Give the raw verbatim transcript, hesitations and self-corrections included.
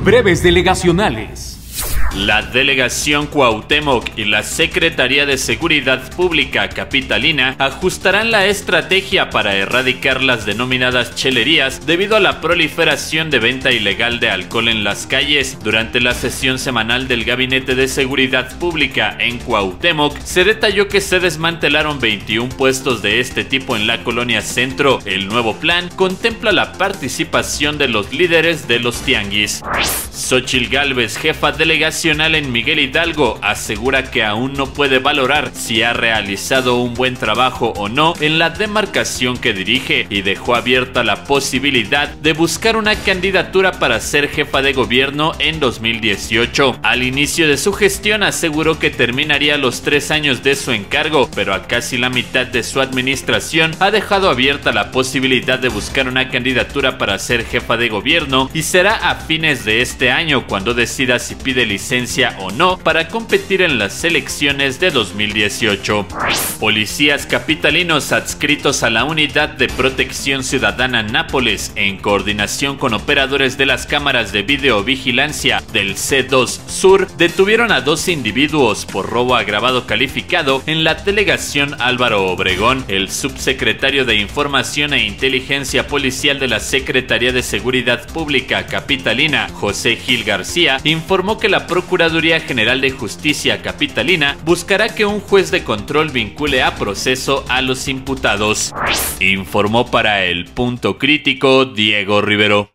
Breves delegacionales. La Delegación Cuauhtémoc y la Secretaría de Seguridad Pública capitalina ajustarán la estrategia para erradicar las denominadas chelerías debido a la proliferación de venta ilegal de alcohol en las calles. Durante la sesión semanal del Gabinete de Seguridad Pública en Cuauhtémoc, se detalló que se desmantelaron veintiún puestos de este tipo en la colonia Centro. El nuevo plan contempla la participación de los líderes de los tianguis. Xóchitl Gálvez, jefa delegacional en Miguel Hidalgo, asegura que aún no puede valorar si ha realizado un buen trabajo o no en la demarcación que dirige y dejó abierta la posibilidad de buscar una candidatura para ser jefa de gobierno en dos mil dieciocho. Al inicio de su gestión aseguró que terminaría los tres años de su encargo, pero a casi la mitad de su administración ha dejado abierta la posibilidad de buscar una candidatura para ser jefa de gobierno y será a fines de este año cuando decida si pide licencia o no para competir en las elecciones de dos mil dieciocho. Policías capitalinos adscritos a la Unidad de Protección Ciudadana Nápoles, en coordinación con operadores de las cámaras de videovigilancia del C dos Sur, detuvieron a dos individuos por robo agravado calificado en la delegación Álvaro Obregón. El subsecretario de Información e Inteligencia Policial de la Secretaría de Seguridad Pública capitalina, José Gil García, informó que la Procuraduría General de Justicia capitalina buscará que un juez de control vincule a proceso a los imputados. Informó para El Punto Crítico Diego Rivero.